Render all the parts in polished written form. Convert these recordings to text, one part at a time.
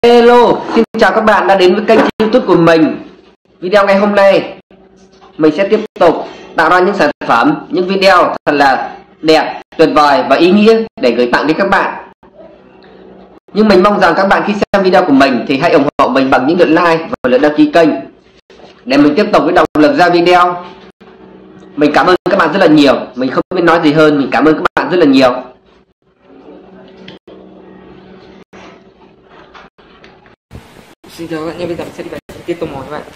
Hello, xin chào các bạn đã đến với kênh YouTube của mình. Video ngày hôm nay mình sẽ tiếp tục tạo ra những sản phẩm, những video thật là đẹp, tuyệt vời và ý nghĩa để gửi tặng đến các bạn. Nhưng mình mong rằng các bạn khi xem video của mình thì hãy ủng hộ mình bằng những lượt like và lượt đăng ký kênh để mình tiếp tục với động lực ra video. Mình cảm ơn các bạn rất là nhiều. Mình không biết nói gì hơn, mình cảm ơn các bạn rất là nhiều. Xin chào các bạn nhé, bây giờ mình sẽ đi vào tiếp tục mồi các bạn.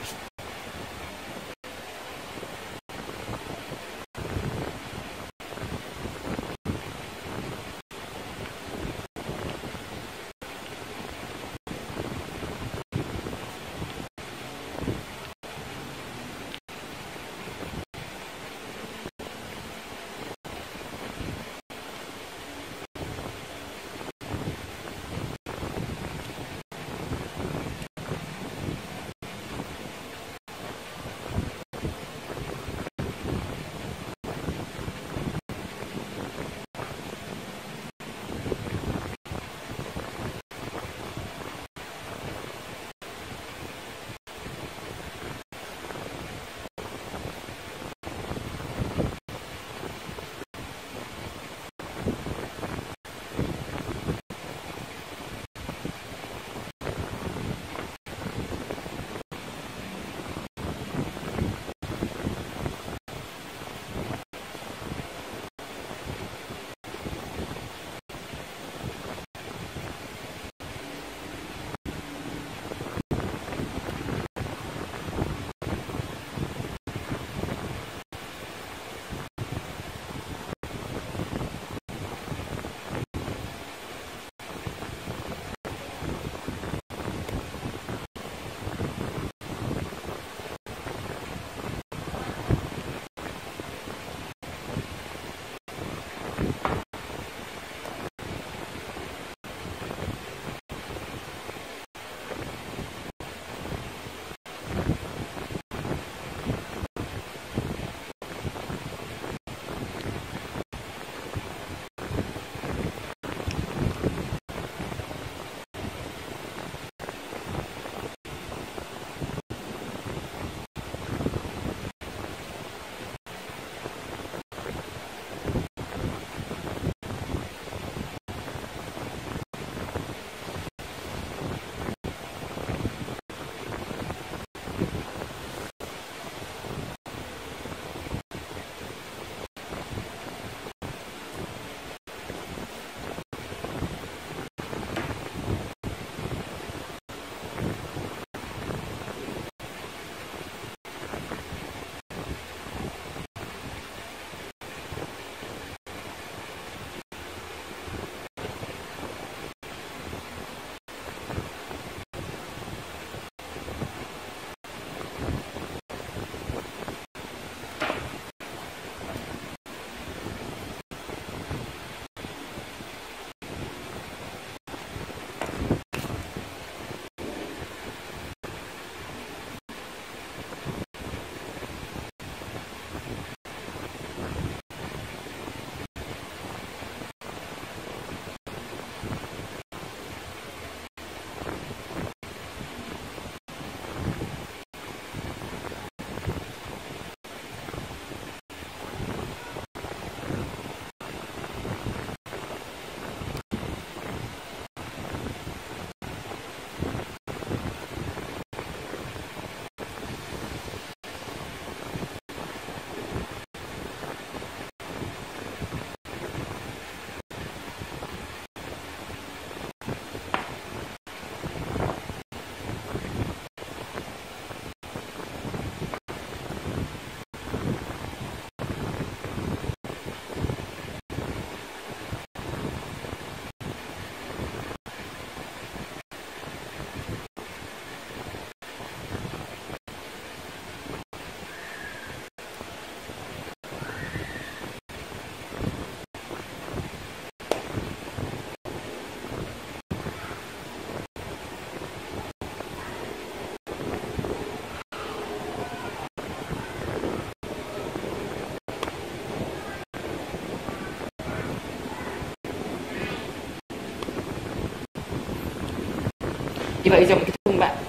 Như vậy giờ mình kết thúc bạn.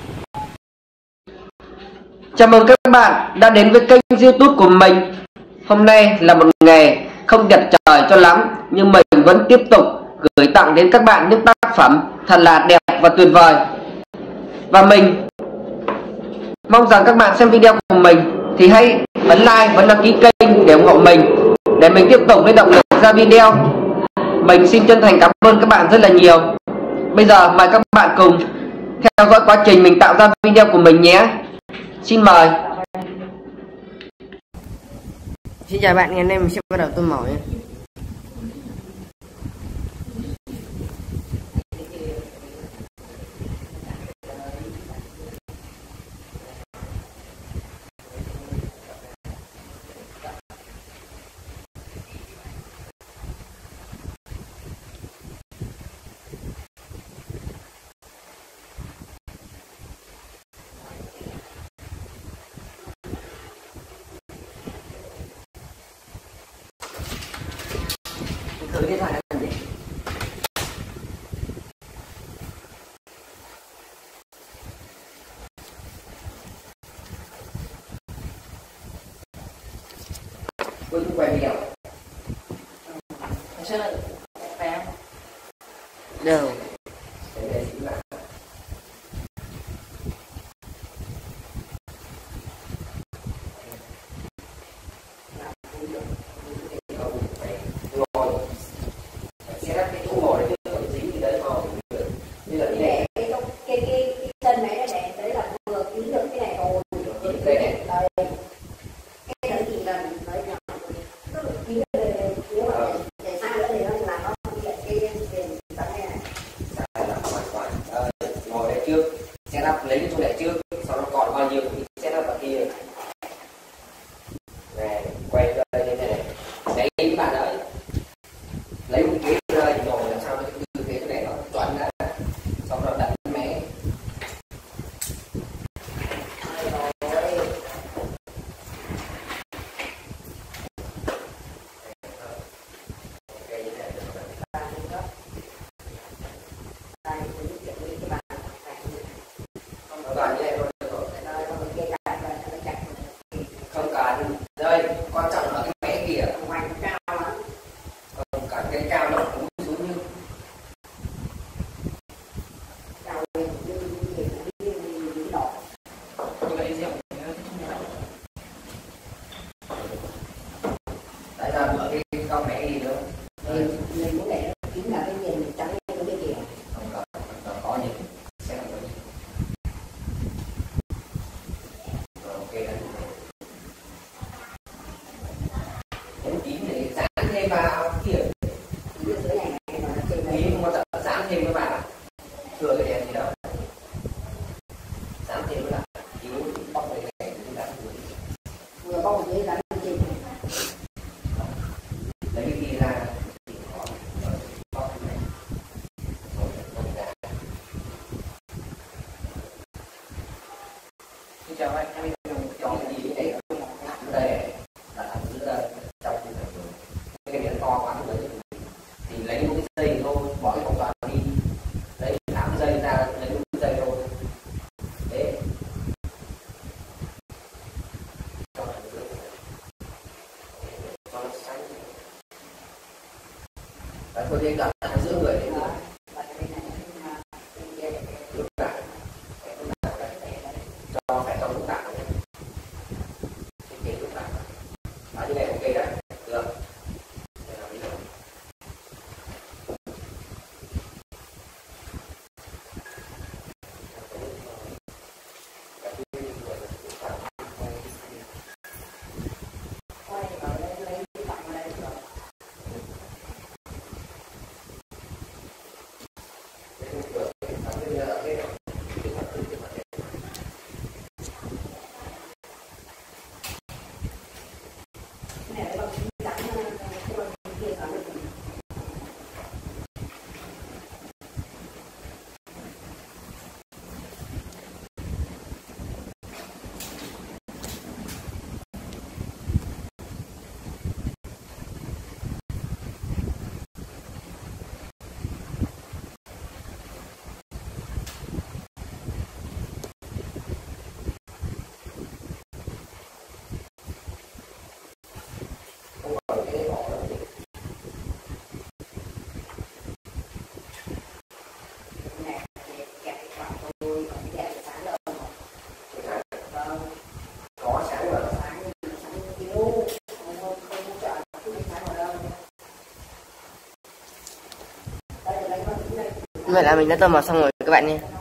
Chào mừng các bạn đã đến với kênh YouTube của mình. Hôm nay là một ngày không đẹp trời cho lắm, nhưng mình vẫn tiếp tục gửi tặng đến các bạn những tác phẩm thật là đẹp và tuyệt vời. Và mình mong rằng các bạn xem video của mình thì hãy ấn like và đăng ký kênh để ủng hộ mình, để mình tiếp tục với động lực ra video. Mình xin chân thành cảm ơn các bạn rất là nhiều. Bây giờ mời các bạn cùng theo dõi quá trình mình tạo ra video của mình nhé. Xin mời. Xin chào bạn, ngày hôm nay mình sẽ bắt đầu tô màu nhé. Thử điện thoại làm gì? Tôi cũng quay video. Đâu? Lấy cái chỗ này trước, sau đó còn bao nhiêu thì setup vào kia. Này, quay ra đây như thế này. Đấy các bạn ơi. Lấy một cái rơi rồi làm sao cái tư thế này nó chuẩn đã. Sau đó đặt máy. Không cần đây, quan trọng là cái máy kìa, hoành cao lắm. Không cần cái cao nó cũng xuống như cao lên như đỏ. Tại sao mở cái con máy gì nữa? Mình muốn để chính là cái nhìn trắng lên cái kìa. Không cần, có nhìn sẽ không có nhìn. Ok đấy. Ấn tím để dán thêm vào kia. Tí không có dán thêm các bạn ạ. Thừa cái đèn gì đâu. Dán thêm các bạn. Tí bóc cái này thì dán dưới. Vừa bóc dưới dán trên. Lấy cái kia ra thì có bóc cái này. Rồi bóc ra. Xin chào anh, em chọn gì đấy đây là giữa trong cái miếng to quá thì lấy một cái dây thôi, bỏ cái vòng toàn đi, lấy 8 dây ra, lấy một cái dây thôi, thế cho nó xanh. Và thôi thì đặt giữa người đến nữa. Lúc lại cho phải trong lúc tạo. Vậy là mình đã tô màu xong rồi các bạn nha.